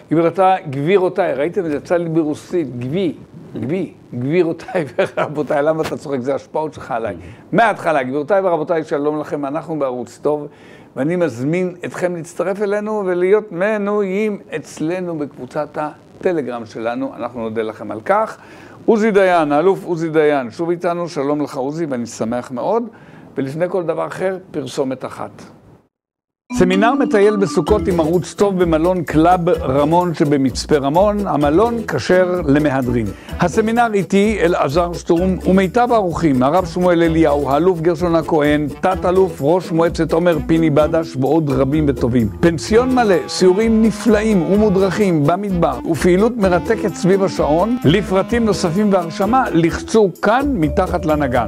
גבירותיי, ראיתם את זה? יצא לי ברוסית, גבירותיי ורבותיי, למה אתה צוחק? זה השפעות שלך עליי. מההתחלה, גבירותיי ורבותיי, שלום לכם, אנחנו בערוץ טוב, ואני מזמין אתכם להצטרף אלינו ולהיות מנויים אצלנו בקבוצת הטלגרם שלנו, אנחנו נודה לכם על כך. עוזי דיין, האלוף עוזי דיין, שוב איתנו, שלום לך עוזי, ואני שמח מאוד. ולפני כל דבר אחר, פרסומת אחת. סמינר מטייל בסוכות עם ערוץ טוב במלון קלאב רמון שבמצפה רמון, המלון כשר למהדרין. הסמינר איתי אלעזר שטרום ומיטב האורחים, הרב שמואל אליהו, האלוף גרשון הכהן, תת-אלוף ראש מועצת עומר פיני בדש ועוד רבים וטובים. פנסיון מלא, סיורים נפלאים ומודרכים במדבר ופעילות מרתקת סביב השעון. לפרטים נוספים והרשמה לחצו כאן מתחת לנגן.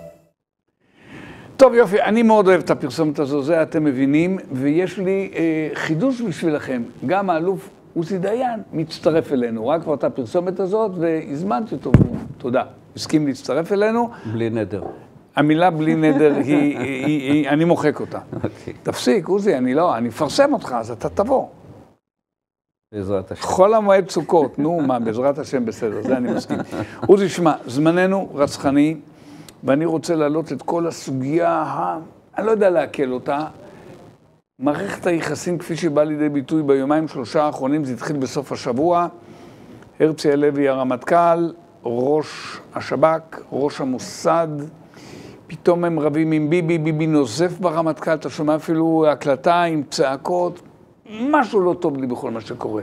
טוב יופי, אני מאוד אוהב את הפרסומת הזו, זה אתם מבינים, ויש לי חידוש בשבילכם. גם האלוף עוזי דיין מצטרף אלינו, רק כבר את הפרסומת הזאת, והזמנתי אותו, תודה. הסכים להצטרף אלינו. בלי נדר. המילה בלי נדר אני מוחק אותה. תפסיק, עוזי, אני אפרסם אותך, אז אתה תבוא. בעזרת השם. חול המועד סוכות, נו מה, בעזרת השם בסדר, זה אני מסכים. עוזי, שמע, זמננו רצחני, ואני רוצה להעלות את כל הסוגיה, אני לא יודע להקל אותה, מערכת היחסים כפי שבא לידי ביטוי ביומיים שלושה האחרונים, זה התחיל בסוף השבוע, הרצי הלוי הרמטכ"ל, ראש השב"כ, ראש המוסד, פתאום הם רבים עם ביבי נוזף ברמטכ"ל, אתה שומע אפילו הקלטה עם צעקות, משהו לא טוב לי בכל מה שקורה.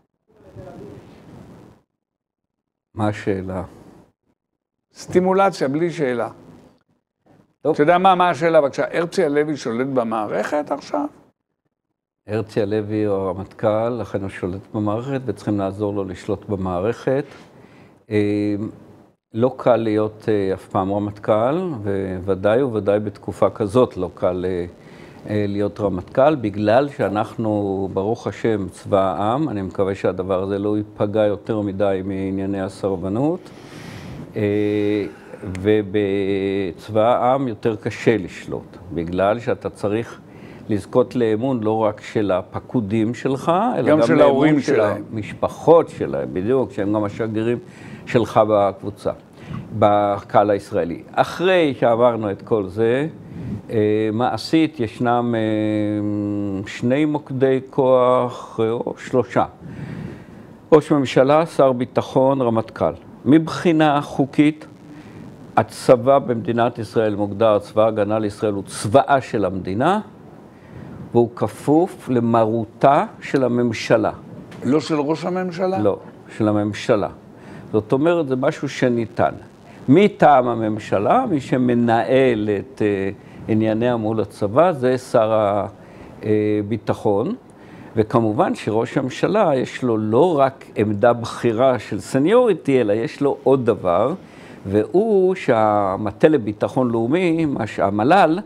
מה השאלה? סטימולציה, בלי שאלה. טוב. אתה יודע מה השאלה? בבקשה, הרצי הלוי שולט במערכת עכשיו? הרצי הלוי הוא הרמטכ"ל, לכן הוא שולט במערכת, וצריכים לעזור לו לשלוט במערכת. לא קל להיות אף פעם רמטכ"ל, וודאי וודאי בתקופה כזאת לא קל להיות רמטכ"ל, בגלל שאנחנו, ברוך השם, צבא העם, אני מקווה שהדבר הזה לא ייפגע יותר מדי מענייני הסרבנות, ובצבא העם יותר קשה לשלוט, בגלל שאתה צריך לזכות לאמון לא רק של הפקודים שלך, אלא גם של ההורים שלהם, המשפחות שלהם, בדיוק, שהם גם השגרירים שלך בקבוצה, בקהל הישראלי. אחרי שעברנו את כל זה, מעשית ישנם שני מוקדי כוח, או שלושה. ראש ממשלה, שר ביטחון, רמטכ"ל. מבחינה חוקית, הצבא במדינת ישראל מוגדר, צבא הגנה לישראל הוא צבאה של המדינה, והוא כפוף למרותה של הממשלה. לא של ראש הממשלה? לא, של הממשלה. זאת אומרת, זה משהו שניתן. מטעם הממשלה, מי שמנהל את ענייניה מול הצבא, זה שר הביטחון. וכמובן שראש הממשלה יש לו לא רק עמדה בחירה של סניוריטי, אלא יש לו עוד דבר, והוא שהמטה לביטחון לאומי, המל"ל,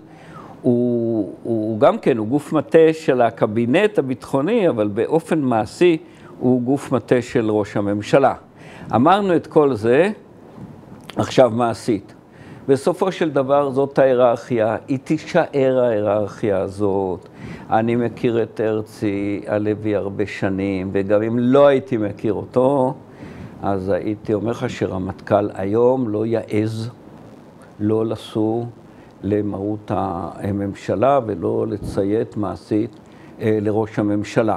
הוא גם כן, הוא גוף מטה של הקבינט הביטחוני, אבל באופן מעשי הוא גוף מטה של ראש הממשלה. אמרנו את כל זה, עכשיו מעשית. בסופו של דבר זאת ההיררכיה, היא תישאר ההיררכיה הזאת. אני מכיר את הרצי הלוי הרבה שנים, וגם אם לא הייתי מכיר אותו, אז הייתי אומר לך שרמטכ"ל היום לא יעז, לא לסור למרות הממשלה ולא לציית מעשית לראש הממשלה.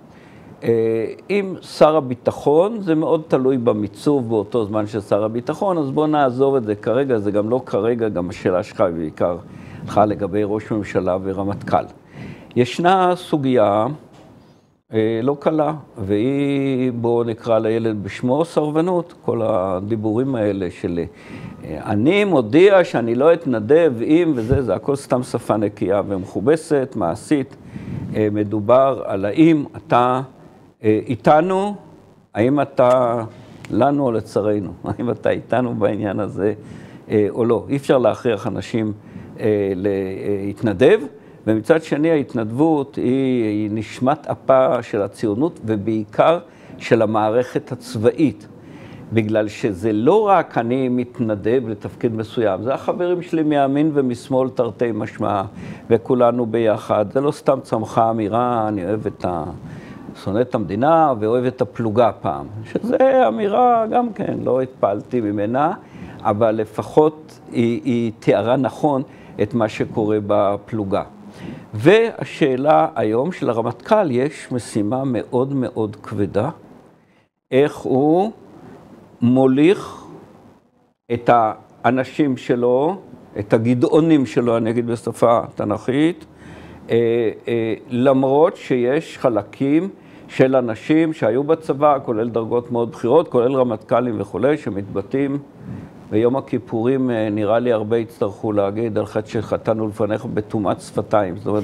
עם שר הביטחון, זה מאוד תלוי במיצוב באותו זמן של שר הביטחון, אז בוא נעזוב את זה כרגע, זה גם לא כרגע, גם השאלה שלך בעיקר לך לגבי ראש ממשלה ורמטכ"ל. ישנה סוגיה לא קלה, והיא, בואו נקרא לילד בשמו, סרבנות, כל הדיבורים האלה של אני מודיע שאני לא אתנדב עם וזה, זה הכל סתם שפה נקייה ומכובסת, מעשית, מדובר על האם אתה איתנו, האם אתה לנו או לצרינו, האם אתה איתנו בעניין הזה או לא. אי אפשר להכריח אנשים להתנדב, ומצד שני ההתנדבות היא נשמת אפה של הציונות ובעיקר של המערכת הצבאית. בגלל שזה לא רק אני מתנדב לתפקיד מסוים, זה החברים שלי מימין ומשמאל תרתי משמע, וכולנו ביחד. זה לא סתם צמחה אמירה, אני אוהב את שונא את המדינה ואוהב את הפלוגה פעם. שזו אמירה גם כן, לא התפעלתי ממנה, אבל לפחות היא תיארה נכון את מה שקורה בפלוגה. והשאלה היום של הרמטכ"ל, יש משימה מאוד מאוד כבדה, איך הוא מוליך את האנשים שלו, את הגדעונים שלו, אני אגיד בשפה תנ"כית, למרות שיש חלקים של אנשים שהיו בצבא, כולל דרגות מאוד בכירות, כולל רמטכ"לים וכו', שמתבטאים ביום הכיפורים, נראה לי הרבה יצטרכו להגיד על חטא שחטאנו לפניך בטומאת שפתיים, זאת אומרת,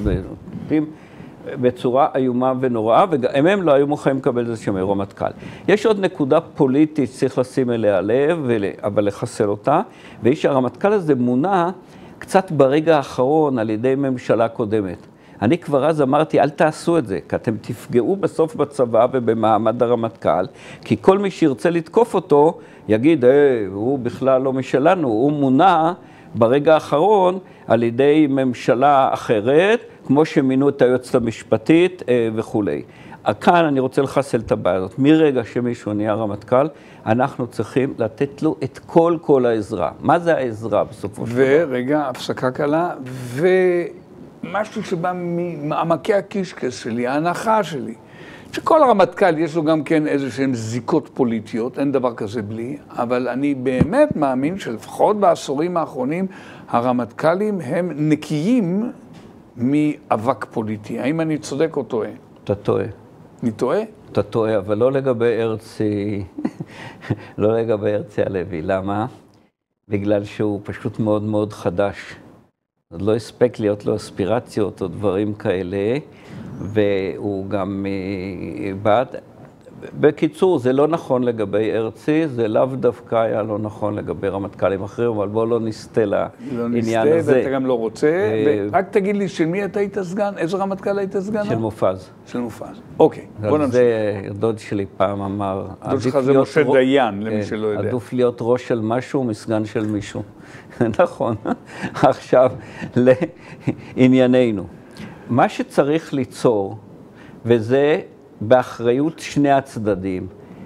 בצורה איומה ונוראה, וגם הם לא היו מוכנים לקבל את זה שם רמטכ"ל. יש עוד נקודה פוליטית שצריך לשים אליה לב, אבל לחסל אותה, והיא שהרמטכ"ל הזה מונה קצת ברגע האחרון על ידי ממשלה קודמת. אני כבר אז אמרתי, אל תעשו את זה, כי אתם תפגעו בסוף בצבא ובמעמד הרמטכ"ל, כי כל מי שירצה לתקוף אותו, יגיד, הוא בכלל לא משלנו, הוא מונה ברגע האחרון על ידי ממשלה אחרת, כמו שמינו את היועצת המשפטית וכו'. כאן אני רוצה לחסל את הבעיה הזאת. מרגע שמישהו נהיה רמטכ"ל, אנחנו צריכים לתת לו את כל העזרה. מה זה העזרה בסופו של דבר? ורגע, הפסקה קלה, ומשהו שבא מעמקי הקישקס שלי, ההנחה שלי, שכל הרמטכ"ל יש לו גם כן איזשהם זיקות פוליטיות, אין דבר כזה בלי, אבל אני באמת מאמין שלפחות בעשורים האחרונים, הרמטכ"לים הם נקיים מאבק פוליטי. האם אני צודק או טועה? אתה טועה. אני טועה? אתה טועה, אבל לא לגבי הרצי, לא לגבי הרצי הלוי. למה? בגלל שהוא פשוט מאוד מאוד חדש. עוד לא הספק להיות לו אספירציות או דברים כאלה, והוא גם בעד. בקיצור, זה לא נכון לגבי הרצי, זה לאו דווקא היה לא נכון לגבי רמטכ"לים אחרים, אבל בואו לא נסתה לעניין הזה. ואתה גם לא רוצה. רק תגיד לי, של מי אתה היית סגן? איזה רמטכ"ל היית סגן? של מופז. של מופז. אוקיי, בוא נמשיך. זה דוד שלי פעם אמר. דוד שלך זה משה דיין, למי שלא יודע. עדיף להיות ראש של משהו מסגן של מישהו. נכון. עכשיו, לענייננו. מה שצריך ליצור, וזה באחריות שני הצדדים,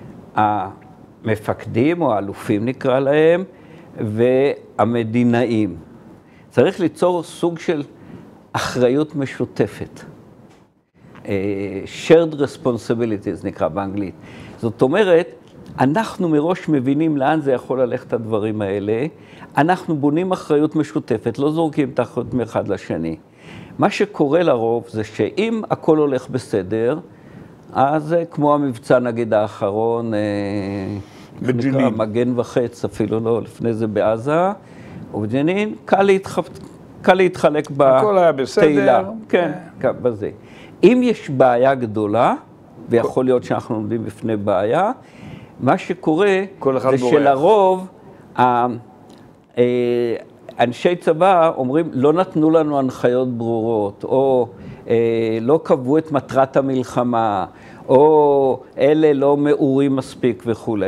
המפקדים או האלופים נקרא להם, והמדינאים. צריך ליצור סוג של אחריות משותפת. shared responsibilities נקרא באנגלית. זאת אומרת, אנחנו מראש מבינים לאן זה יכול ללכת הדברים האלה, אנחנו בונים אחריות משותפת, לא זורקים את האחריות מאחד לשני. מה שקורה לרוב זה שאם הכל הולך בסדר, אז כמו המבצע נגיד האחרון, בג'נין. מגן וחץ, אפילו לא, לפני זה בעזה, ובג'נין, קל להתחלק בתהילה. הכל היה בסדר. כן, בזה. אם יש בעיה גדולה, ויכול להיות שאנחנו עומדים בפני בעיה, מה שקורה זה שלרוב, אנשי צבא אומרים, לא נתנו לנו הנחיות ברורות, או לא קבעו את מטרת המלחמה, או אלה לא מאורים מספיק וכו'.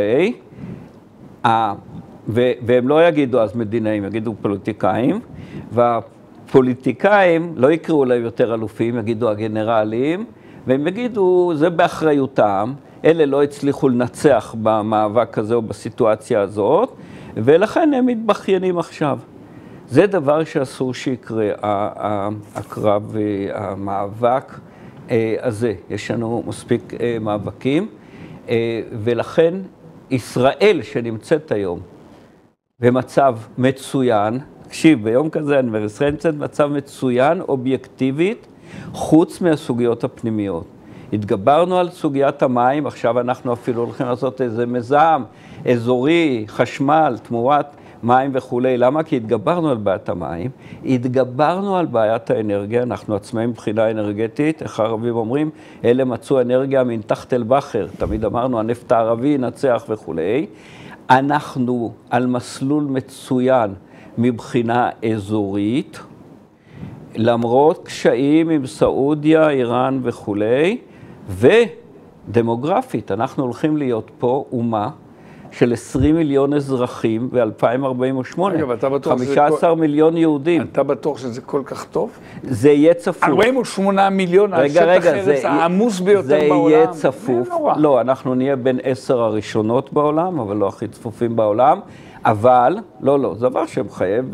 והם לא יגידו אז מדינאים, יגידו פוליטיקאים, והפוליטיקאים לא יקראו להם יותר אלופים, יגידו הגנרלים, והם יגידו, זה באחריותם, אלה לא הצליחו לנצח במאבק הזה או בסיטואציה הזאת, ולכן הם מתבחיינים עכשיו. זה דבר שאסור שיקרה, הקרב, המאבק הזה. יש לנו מספיק מאבקים, ולכן ישראל שנמצאת היום במצב מצוין, תקשיב, ביום כזה אני אומר, ישראל נמצאת במצב מצוין, אובייקטיבית, חוץ מהסוגיות הפנימיות. התגברנו על סוגיית המים, עכשיו אנחנו אפילו הולכים לעשות איזה מזהם, אזורי, חשמל, תמורת מים וכו'. למה? כי התגברנו על בעיית המים, התגברנו על בעיית האנרגיה, אנחנו עצמאים מבחינה אנרגטית, איך הערבים אומרים, אלה מצאו אנרגיה מן תחת אל בחר, תמיד אמרנו, הנפט הערבי ינצח וכו'. אנחנו על מסלול מצוין מבחינה אזורית, למרות קשיים עם סעודיה, איראן וכו'. ודמוגרפית, אנחנו הולכים להיות פה אומה של 20 מיליון אזרחים ב-2048, אגב, אתה בטוח 15 מיליון יהודים. אתה בטוח שזה כל כך טוב? זה יהיה צפוף. 48 מיליון, השטח ארץ העמוס ביותר בעולם. זה יהיה צפוף. לא, אנחנו נהיה בין 10 הראשונות בעולם, אבל לא הכי צפופים בעולם. אבל, לא, זה דבר שמחייב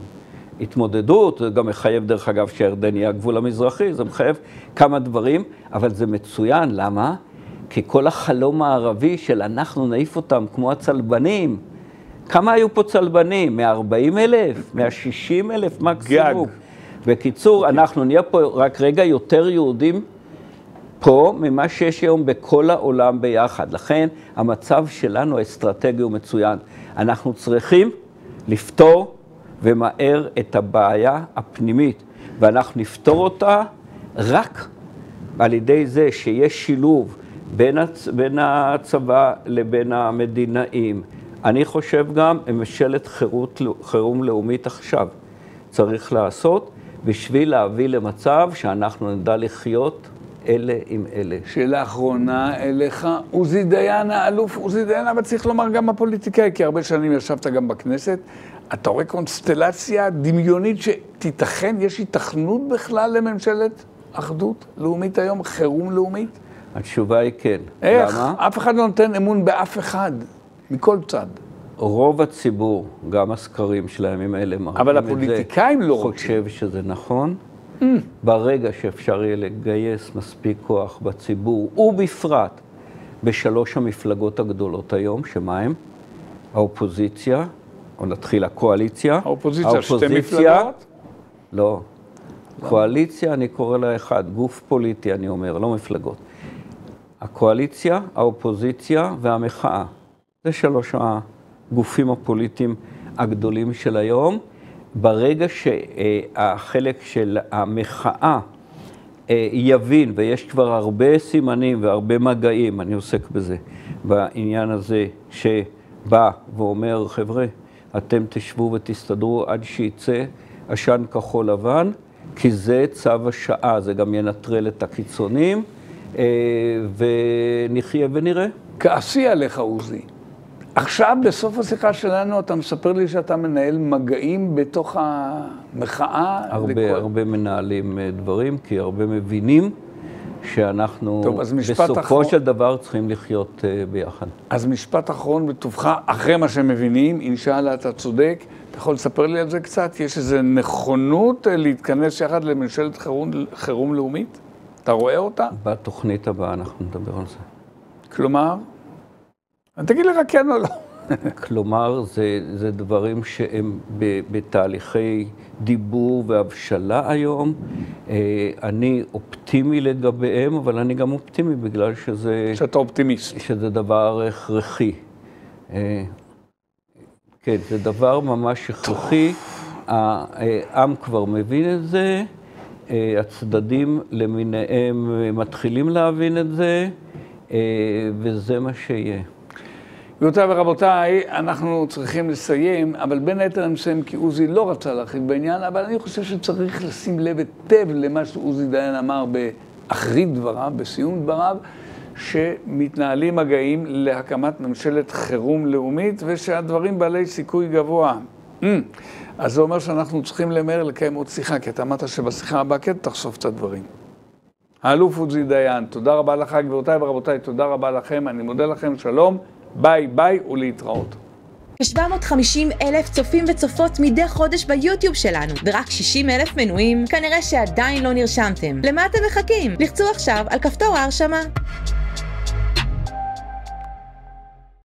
התמודדות, זה גם מחייב דרך אגב שירדן יהיה הגבול המזרחי, זה מחייב כמה דברים, אבל זה מצוין, למה? כי כל החלום הערבי של אנחנו נעיף אותם כמו הצלבנים, כמה היו פה צלבנים? 140,000? 160,000 מקסימום? גג. בקיצור, אנחנו נהיה פה רק רגע יותר יהודים פה ממה שיש היום בכל העולם ביחד. לכן המצב שלנו האסטרטגי הוא מצוין. אנחנו צריכים לפתור ומהר את הבעיה הפנימית, ואנחנו נפתור אותה רק על ידי זה שיש שילוב בין הצבא לבין המדינאים. אני חושב גם ממשלת חירום לאומית עכשיו צריך לעשות בשביל להביא למצב שאנחנו נדע לחיות אלה עם אלה. שאלה אחרונה אליך, עוזי דיין, האלוף עוזי דיין, אבל צריך לומר גם הפוליטיקאי, כי הרבה שנים ישבת גם בכנסת. אתה רואה קונסטלציה דמיונית שתיתכן, יש התכנות בכלל לממשלת אחדות לאומית היום, חירום לאומית? התשובה היא כן. איך? למה? אף אחד לא נותן אמון באף אחד, מכל צד. רוב הציבור, גם הסקרים של הימים האלה מראים את זה, אבל הפוליטיקאים לא רוצים. חושב שזה נכון. ברגע שאפשר יהיה לגייס מספיק כוח בציבור, ובפרט בשלוש המפלגות הגדולות היום, שמה הם? האופוזיציה, או נתחיל הקואליציה. האופוזיציה, שתי מפלגות? לא. קואליציה, אני קורא לה אחד, גוף פוליטי, אני אומר, לא מפלגות. הקואליציה, האופוזיציה והמחאה. זה שלוש הגופים הפוליטיים הגדולים של היום. ברגע שהחלק של המחאה יבין, ויש כבר הרבה סימנים והרבה מגעים, אני עוסק בזה, בעניין הזה שבא ואומר, חבר'ה, אתם תשבו ותסתדרו עד שיצא עשן כחול לבן, כי זה צו השעה, זה גם ינטרל את הקיצונים, ונחיה ונראה. כעסי עליך, עוזי. עכשיו, בסוף השיחה שלנו, אתה מספר לי שאתה מנהל מגעים בתוך המחאה. הרבה מנהלים דברים, כי הרבה מבינים שאנחנו בסופו של דבר צריכים לחיות ביחד. אז משפט אחרון בטובך, אחרי מה שהם מבינים, אינשאללה אתה צודק, אתה יכול לספר לי על זה קצת? יש איזו נכונות להתכנס יחד לממשלת חירום לאומית? אתה רואה אותה? בתוכנית הבאה אנחנו נדבר על זה. כלומר? תגיד לי רק כן או לא. כלומר, זה דברים שהם בתהליכי דיבור והבשלה היום. אני אופטימי לגביהם, אבל אני גם אופטימי בגלל שזה... שאתה אופטימיסט. שזה דבר הכרחי. כן, זה דבר ממש הכרחי. העם כבר מבין את זה, הצדדים למיניהם מתחילים להבין את זה, וזה מה שיהיה. גבירותיי ורבותיי, אנחנו צריכים לסיים, אבל בין היתר אני מסיים כי עוזי לא רצה להרחיב בעניין, אבל אני חושב שצריך לשים לב היטב למה שעוזי דיין אמר באחרית דבריו, בסיום דבריו, שמתנהלים מגעים להקמת ממשלת חירום לאומית, ושהדברים בעלי סיכוי גבוה. אז זה אומר שאנחנו צריכים למהר לקיים עוד שיחה, כי אתה אמרת שבשיחה הבאה כן תחשוף את הדברים. האלוף עוזי דיין, תודה רבה לך, גבירותיי ורבותיי, תודה רבה לכם, אני מודה לכם, שלום. ביי ביי ולהתראות. כ-750,000 צופים וצופות מדי חודש ביוטיוב שלנו, ורק 60,000 מנויים, כנראה שעדיין לא נרשמתם. למה אתם מחכים? לחצו עכשיו על כפתור ההרשמה.